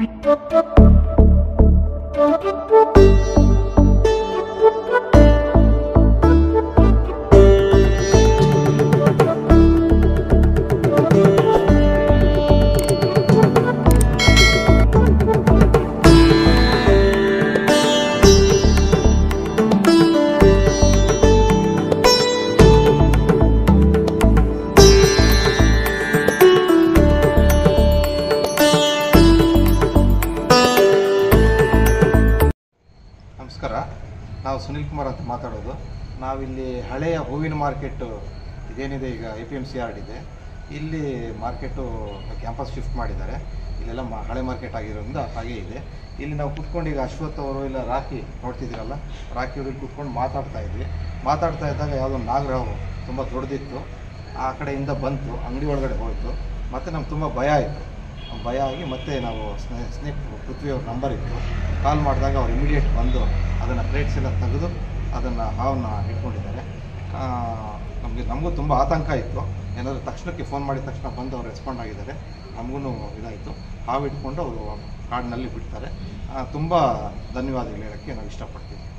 ನಮಸ್ಕಾರ, ನಾವು ಸುನಿಲ್ ಕುಮಾರ್ ಅಂತ ಮಾತಾಡೋದು. ನಾವಿಲ್ಲಿ ಹಳೆಯ ಹೂವಿನ ಮಾರ್ಕೆಟು ಇದೇನಿದೆ ಈಗ APMC ಯಾರ್ಡ್ ಇದೆ, ಇಲ್ಲಿ ಮಾರ್ಕೆಟು ಕ್ಯಾಂಪಸ್ ಶಿಫ್ಟ್ ಮಾಡಿದ್ದಾರೆ. ಇಲ್ಲೆಲ್ಲ ಹಳೆ ಮಾರ್ಕೆಟ್ ಆಗಿರೋದ್ರಿಂದ ಹಾಗೇ ಇದೆ. ಇಲ್ಲಿ ನಾವು ಕೂತ್ಕೊಂಡು ಈಗ ಅಶ್ವಥ್ ಅವರು ಇಲ್ಲ ರಾಕಿ ನೋಡ್ತಿದ್ದೀರಲ್ಲ, ರಾಕಿ ಅವ್ರಿಗೆ ಕೂತ್ಕೊಂಡು ಮಾತಾಡ್ತಾ ಇದ್ದಾಗ ಯಾವುದೋ ನಾಗರಾವು ತುಂಬ ದೊಡ್ಡದಿತ್ತು, ಆ ಕಡೆಯಿಂದ ಬಂತು, ಅಂಗಡಿ ಒಳಗಡೆ ಹೋಯಿತು. ಮತ್ತು ನಮ್ಗೆ ತುಂಬ ಭಯ ಆಗಿ ಮತ್ತೆ ನಾವು ಸ್ನೇಕ್ ಪೃಥ್ವಿ ಅವ್ರ ನಂಬರ್ ಇತ್ತು, ಕಾಲ್ ಮಾಡಿದಾಗ ಅವ್ರು ಇಮಿಡಿಯೇಟ್ ಬಂದು ಅದನ್ನು ಪ್ಲೇಟ್ಸ್ ಎಲ್ಲ ತೆಗೆದು ಅದನ್ನು ಹಾವನ್ನ ಇಟ್ಕೊಂಡಿದ್ದಾರೆ. ನಮಗೂ ತುಂಬ ಆತಂಕ ಇತ್ತು. ಏನಾದರೂ ತಕ್ಷಣಕ್ಕೆ ಫೋನ್ ಮಾಡಿದ ತಕ್ಷಣ ಬಂದು ಅವ್ರು ರೆಸ್ಪಾಂಡ್ ಆಗಿದ್ದಾರೆ. ನಮಗೂ ಇದಾಯಿತು. ಹಾವು ಇಟ್ಕೊಂಡು ಅವರು ಕಾಡಿನಲ್ಲಿ ಬಿಡ್ತಾರೆ. ತುಂಬ ಧನ್ಯವಾದಗಳು ಹೇಳೋಕ್ಕೆ ನಾವು ಇಷ್ಟಪಡ್ತೀವಿ.